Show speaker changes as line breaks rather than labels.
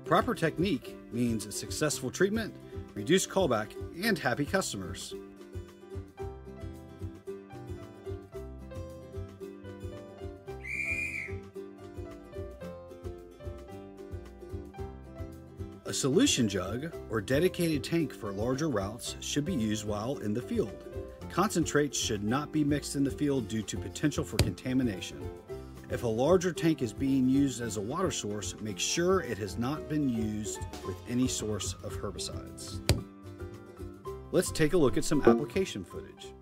Proper technique means a successful treatment, reduced callback, and happy customers. A solution jug or dedicated tank for larger routes should be used while in the field. Concentrates should not be mixed in the field due to potential for contamination. If a larger tank is being used as a water source, make sure it has not been used with any source of herbicides. Let's take a look at some application footage.